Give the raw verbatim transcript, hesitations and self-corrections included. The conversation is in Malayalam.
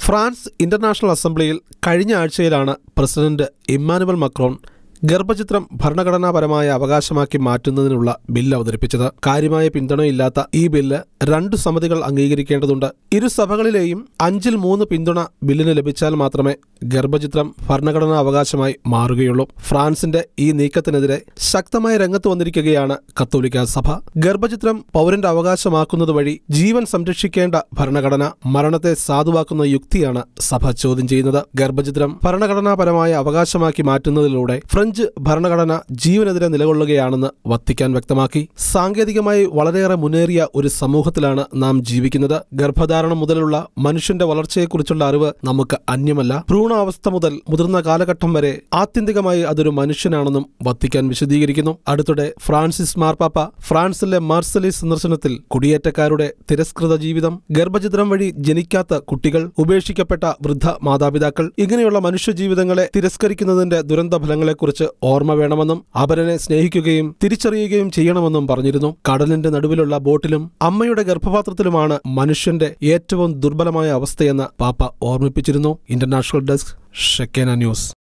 ഫ്രാൻസ് ഇന്റർനാഷണൽ അസംബ്ലിയിൽ കഴിഞ്ഞ ആഴ്ചയിലാണ് പ്രസിഡന്റ് ഇമ്മാനുവൽ മക്രോൺ ഗർഭചിത്രം ഭരണഘടനാപരമായ അവകാശമാക്കി മാറ്റുന്നതിനുള്ള ബില്ല് അവതരിപ്പിച്ചത്. കാര്യമായ പിന്തുണയില്ലാത്ത ഈ ബില്ല് രണ്ടു സമിതികൾ അംഗീകരിക്കേണ്ടതുണ്ട്. ഇരു സഭകളിലെയും അഞ്ചിൽ മൂന്ന് പിന്തുണ ബില്ലിന് ലഭിച്ചാൽ മാത്രമേ ഗർഭചിത്രം ഭരണഘടനാ അവകാശമായി മാറുകയുള്ളൂ. ഫ്രാൻസിന്റെ ഈ നീക്കത്തിനെതിരെ ശക്തമായ രംഗത്ത് വന്നിരിക്കുകയാണ് കത്തോലിക്ക സഭ. ഗർഭചിത്രം പൗരന്റെ അവകാശമാക്കുന്നത് വഴി ജീവൻ സംരക്ഷിക്കേണ്ട ഭരണഘടന മരണത്തെ സാധുവാക്കുന്ന യുക്തിയാണ് സഭ ചോദ്യം ചെയ്യുന്നത്. ഗർഭചിത്രം ഭരണഘടനാപരമായ അവകാശമാക്കി മാറ്റുന്നതിലൂടെ ഫ്രഞ്ച് ഭരണഘടന ജീവനെതിരെ നിലകൊള്ളുകയാണെന്ന് വത്തിക്കാൻ വ്യക്തമാക്കി. സാങ്കേതികമായി വളരെയേറെ മുന്നേറിയ ഒരു സമൂഹത്തിലാണ് നാം ജീവിക്കുന്നത്. ഗർഭധാരണം മുതലുള്ള മനുഷ്യന്റെ വളർച്ചയെക്കുറിച്ചുള്ള അറിവ് നമുക്ക് അന്യമല്ല. ഭ്രൂണാവസ്ഥ മുതൽ മുതിർന്ന കാലഘട്ടം വരെ ആത്യന്തികമായി അതൊരു മനുഷ്യനാണെന്നും വത്തിക്കാൻ വിശദീകരിക്കുന്നു. അടുത്തിടെ ഫ്രാൻസിസ് മാർപ്പാപ്പ ഫ്രാൻസിലെ മാർസലി സന്ദർശനത്തിൽ കുടിയേറ്റക്കാരുടെ തിരസ്കൃത ജീവിതം, ഗർഭചിത്രം വഴി ജനിക്കാത്ത കുട്ടികൾ, ഉപേക്ഷിക്കപ്പെട്ട വൃദ്ധ മാതാപിതാക്കൾ, ഇങ്ങനെയുള്ള മനുഷ്യജീവിതങ്ങളെ തിരസ്കരിക്കുന്നതിന്റെ ദുരന്തഫലങ്ങളെക്കുറിച്ച് ഓർമ്മ വേണമെന്നും അപരനെ സ്നേഹിക്കുകയും തിരിച്ചറിയുകയും ചെയ്യണമെന്നും പറഞ്ഞിരുന്നു. കടലിന്റെ നടുവിലുള്ള ബോട്ടിലും അമ്മയുടെ ഗർഭപാത്രത്തിലുമാണ് മനുഷ്യന്റെ ഏറ്റവും ദുർബലമായ അവസ്ഥയെന്ന് പാപ്പ ഓർമ്മിപ്പിച്ചിരുന്നു. International desk, Shekinah news.